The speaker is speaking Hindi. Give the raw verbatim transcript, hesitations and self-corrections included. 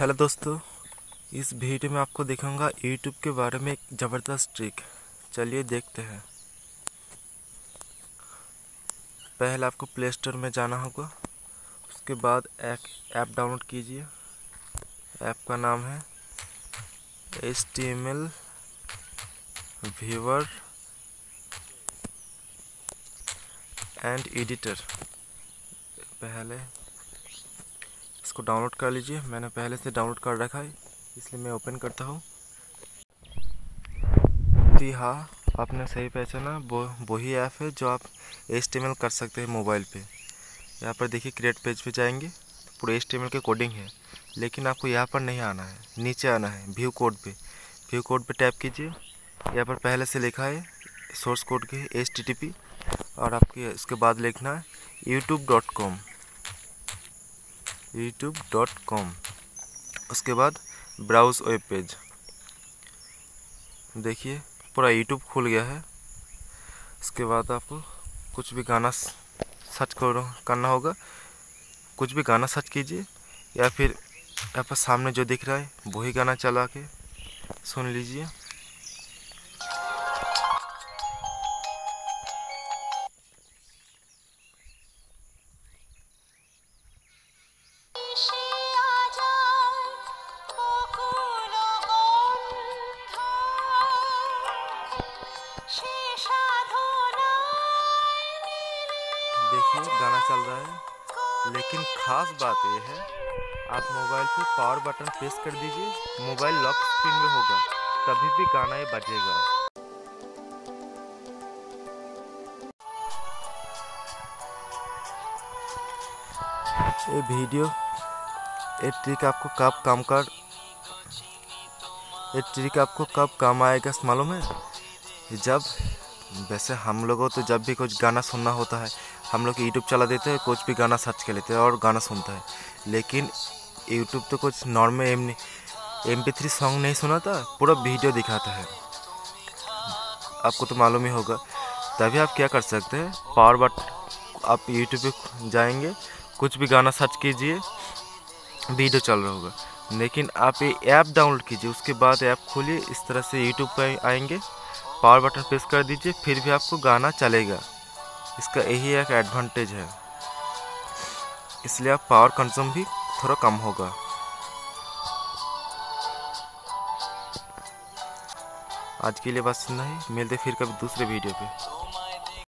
हेलो दोस्तों, इस वीडियो में आपको दिखाऊंगा यूट्यूब के बारे में एक ज़बरदस्त ट्रिक। चलिए देखते हैं। पहले आपको प्ले स्टोर में जाना होगा। उसके बाद एक ऐप डाउनलोड कीजिए। ऐप का नाम है H T M L viewer and editor. पहले इसको डाउनलोड कर लीजिए। मैंने पहले से डाउनलोड कर रखा है, इसलिए मैं ओपन करता हूँ। जी हाँ, आपने सही पहचाना, वो वही ऐप है जो आप एच टी एम एल कर सकते हैं मोबाइल पे। यहाँ पर देखिए, क्रिएट पेज पे जाएंगे तो पूरे एच टी एम एल की कोडिंग है, लेकिन आपको यहाँ पर नहीं आना है, नीचे आना है व्यू कोड पे। व्यू कोड पे टैप कीजिए। यहाँ पर पहले से लिखा है सोर्स कोड के एच टी टी पी, और आपके इसके बाद लिखना है YouTube dot com YouTube dot com. उसके बाद ब्राउज वेब पेज। देखिए पूरा यूट्यूब खुल गया है। उसके बाद आपको कुछ भी गाना सर्च करो करना होगा। कुछ भी गाना सर्च कीजिए, या फिर यहाँ पर सामने जो दिख रहा है वही गाना चला के सुन लीजिए। देखिए गाना चल रहा है, लेकिन खास बात यह है, आप मोबाइल पे पावर बटन प्रेस कर दीजिए, मोबाइल लॉक स्क्रीन में होगा, तभी भी गाना ये बजेगा। ये वीडियो ये ट्रिक आपको कब काम कर ये ट्रिक आपको कब काम आएगा मालूम है? जब वैसे हम लोगों तो जब भी कुछ गाना सुनना होता है, हम लोग यूट्यूब चला देते हैं, कुछ भी गाना सर्च कर लेते हैं और गाना सुनता है। लेकिन यूट्यूब तो कुछ normal M M P three song नहीं सुनाता, पूरा वीडियो दिखाता है। आपको तो मालूम ही होगा। तभी आप क्या कर सकते हैं, पावर बट आप यूट्यूब पे जाएंगे, कुछ भी गाना सर्च कीजिए, वीडियो चल रहा होगा। लेकिन आप ये ऐप डाउनलोड कीजिए, उसके बाद ऐप खोलिए, इस तरह से यूट्यूब पर आएंगे, पावर बटन प्रेस कर दीजिए, फिर भी आपको गाना चलेगा। इसका यही एक एडवांटेज है, इसलिए आप पावर कंज्यूम भी थोड़ा कम होगा। आज के लिए बस इतना ही, मिलते फिर कभी दूसरे वीडियो पे।